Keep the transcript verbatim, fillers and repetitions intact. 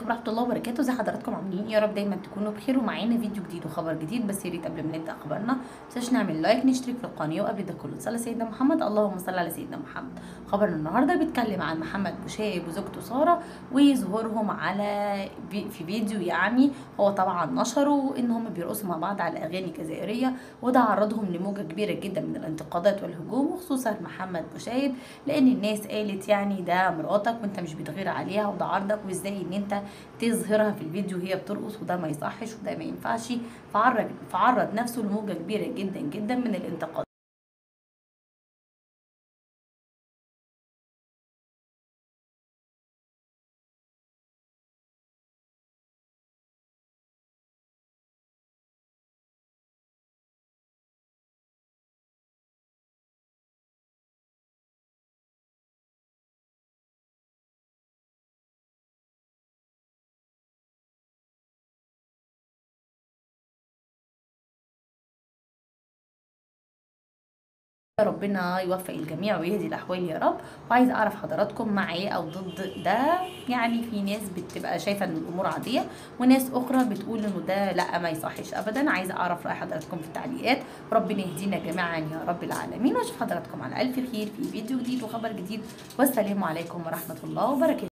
ورحمه الله وبركاته. زي حضراتكم عاملين يا رب دايما تكونوا بخير، ومعانا فيديو جديد وخبر جديد. بس يا ريت قبل ما نبدا خبرنا متنساش نعمل لايك، نشترك في القناه، وقبل ده كله نصلي على سيدنا محمد. اللهم صل على سيدنا محمد. خبرنا النهارده بيتكلم عن محمد بوشايب وزوجته ساره وظهورهم على في فيديو، يعني هو طبعا نشروا ان هم بيرقصوا مع بعض على اغاني جزائريه، وده عرضهم لموجه كبيره جدا من الانتقادات والهجوم، وخصوصا محمد بوشايب، لان الناس قالت يعني ده مراتك وانت مش بتغير عليها، وده عرضك، وازاي ان انت تظهرها في الفيديو وهي بترقص، وده ما يصحش وده ما ينفعش. فعرض فعرض نفسه لموجه كبيره جدا جدا من الانتقاد. ربنا يوفق الجميع ويهدي الاحوال يا رب. وعايزه اعرف حضراتكم مع ايه او ضد ده. يعني في ناس بتبقى شايفه ان الامور عاديه، وناس اخرى بتقول انه ده لا ما يصحش ابدا. عايزه اعرف راي حضراتكم في التعليقات. ربنا يهدينا جميعا يا رب العالمين، واشوف حضراتكم على الف خير في فيديو جديد وخبر جديد. والسلام عليكم ورحمه الله وبركاته.